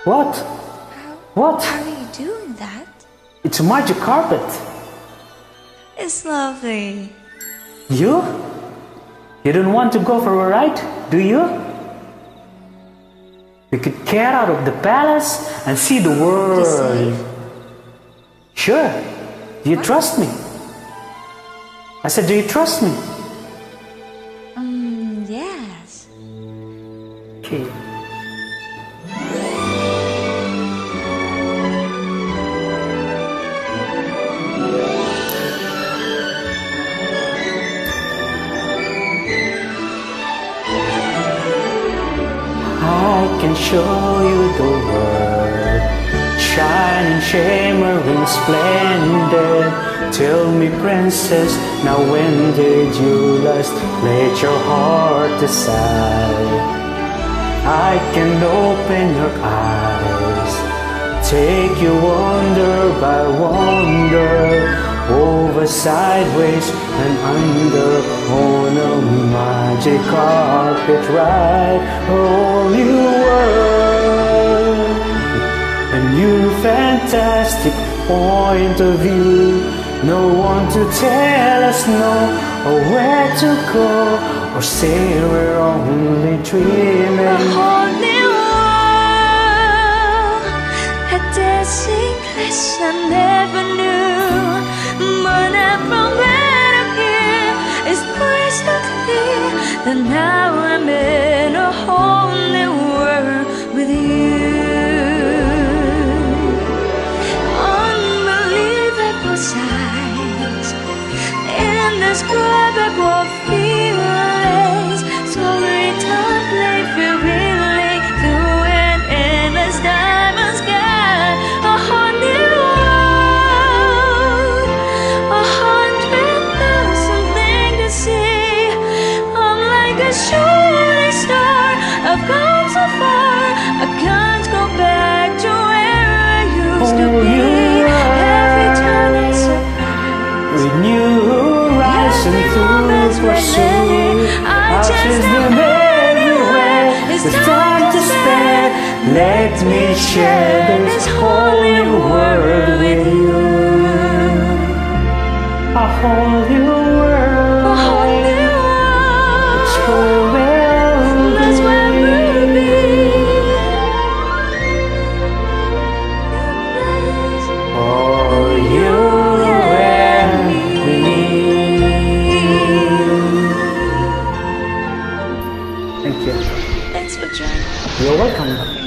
What? What? How are you doing that? It's a magic carpet. It's lovely. You? You don't want to go for a ride, do you? We could get out of the palace and see the world. Safe? Sure. Do you trust me? I said, do you trust me? Yes. Okay. I can show you the world, shining, shimmering, splendid. Tell me, princess, now when did you last let your heart decide? I can open your eyes, take you wonder by wonder, over, sideways, and under, on a magic carpet ride. Whole new world, a new fantastic point of view. No one to tell us no, or where to go, or say we're only dreaming. A whole new world, a dancing place I never knew. But from where I'm here, it's crystal clear that now I'm in a whole new world with you. Unbelievable sights, indescribable feelings, so return feeling through an endless diamond sky. A whole new world, 100,000 things to see. I'm like a shooting star, I've come so far, I can't go back to where I used to be. Every time I surprise, with new horizons to pursue, I'll chase them everywhere. It's time to spend. Let me share this whole new world with you. A whole new world. a whole new It's world. where we'll That's where we'll be. for you and me. Thank you. Thanks for joining. You're welcome.